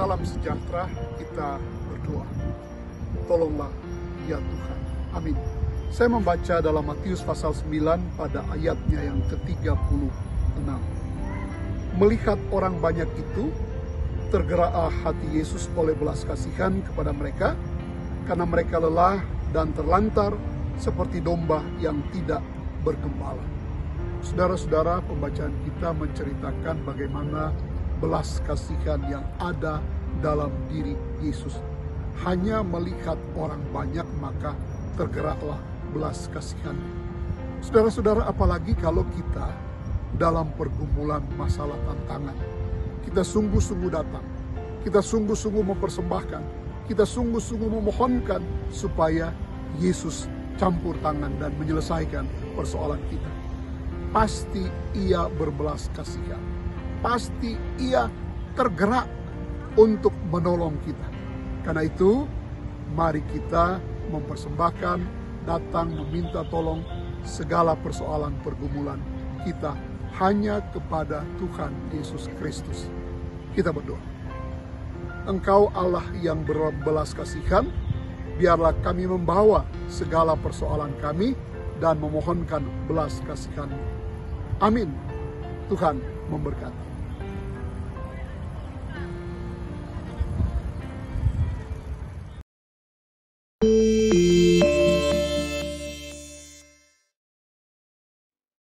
Salam sejahtera, kita berdoa. Tolonglah ya Tuhan. Amin. Saya membaca dalam Matius pasal 9 pada ayatnya yang ke-36. Melihat orang banyak itu, tergeraklah hati Yesus oleh belas kasihan kepada mereka, karena mereka lelah dan terlantar seperti domba yang tidak bergembala. Saudara-saudara, pembacaan kita menceritakan bagaimana belas kasihan yang ada dalam diri Yesus. Hanya melihat orang banyak maka tergeraklah belas kasihan. Saudara-saudara, apalagi kalau kita dalam pergumulan masalah tantangan, kita sungguh-sungguh datang, kita sungguh-sungguh mempersembahkan, kita sungguh-sungguh memohonkan supaya Yesus campur tangan dan menyelesaikan persoalan kita. Pasti Ia berbelas kasihan, pasti Ia tergerak untuk menolong kita. Karena itu, mari kita mempersembahkan, datang meminta tolong segala persoalan pergumulan kita hanya kepada Tuhan Yesus Kristus. Kita berdoa. Engkau Allah yang berbelas kasihan, biarlah kami membawa segala persoalan kami dan memohonkan belas kasihan-Mu. Amin. Tuhan memberkati.